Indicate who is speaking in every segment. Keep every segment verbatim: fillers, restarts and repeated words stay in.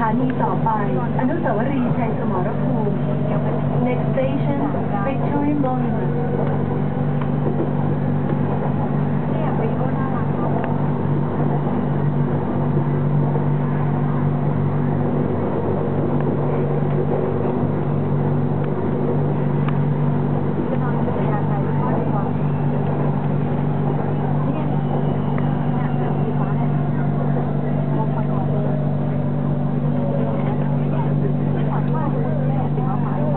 Speaker 1: านีต่อไปอนุสาวรีย์ชัยสมรภูมิ Next station Victory Monument
Speaker 2: เนี่ยวิดีโอน่ารักมากจะนอนอยู่ในยานใดก็ได้ดีกว่าเนี่ยเนี่ยสีฟ้าเนี่ยมองไปก่อนเลยฝันว่าคุณแม่สีฟ้าหมายว่า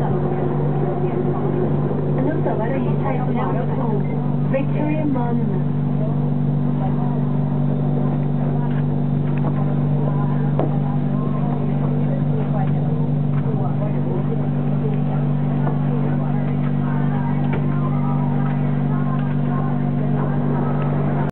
Speaker 1: Victory Monument